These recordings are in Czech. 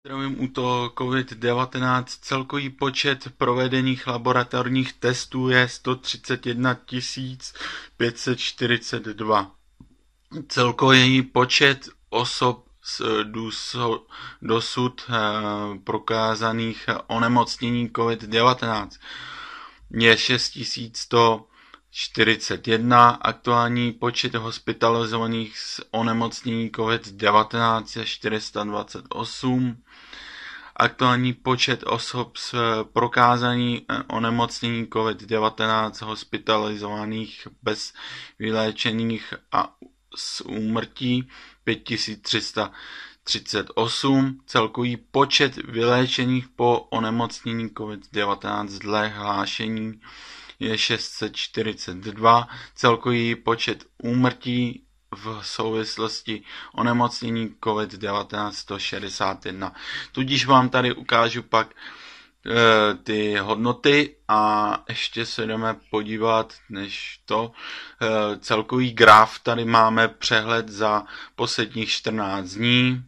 Zdravím u toho COVID-19. Celkový počet provedených laboratorních testů je 131 542. Celkový počet osob s dosud prokázaných onemocnění COVID-19 je 6141. Aktuální počet hospitalizovaných s onemocnění COVID-19 je 428. Aktuální počet osob s prokázání onemocnění COVID-19 hospitalizovaných bez vyléčených a s úmrtí 5338. Celkový počet vyléčených po onemocnění COVID-19 dle hlášení je 642. Celkový počet úmrtí v souvislosti onemocnění COVID-19 161. Tudíž vám tady ukážu pak ty hodnoty a ještě se jdeme podívat, než to celkový graf. Tady máme přehled za posledních 14 dní.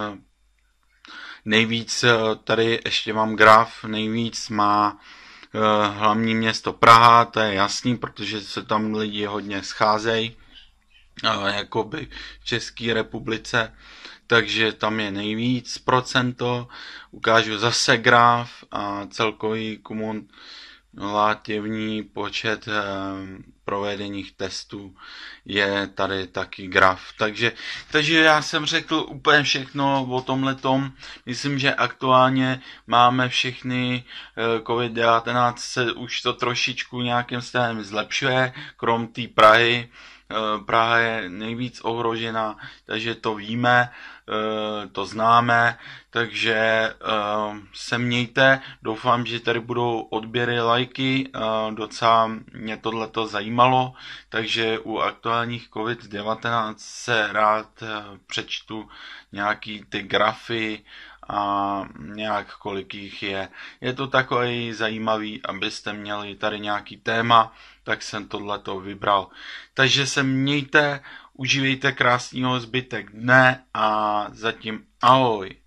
Nejvíc tady ještě mám graf, nejvíc má hlavní město Praha, to je jasný, protože se tam lidi hodně scházejí, jakoby v České republice, takže tam je nejvíc procento. Ukážu zase graf a celkový kumulativní počet provedených testů je tady taky graf. Takže já jsem řekl úplně všechno o tomhletom. Myslím, že aktuálně máme všechny COVID-19 se už to trošičku nějakým stylem zlepšuje, krom té Prahy. Praha je nejvíc ohrožená, takže to víme, to známe, takže se mějte, doufám, že tady budou odběry, lajky, docela mě tohleto zajímalo, takže u aktuálních COVID-19 se rád přečtu nějaký ty grafy a nějak kolik jich je. Je to takový zajímavý, abyste měli tady nějaký téma, tak jsem tohleto vybral. Takže se mějte, užívejte krásného zbytek dne a zatím ahoj.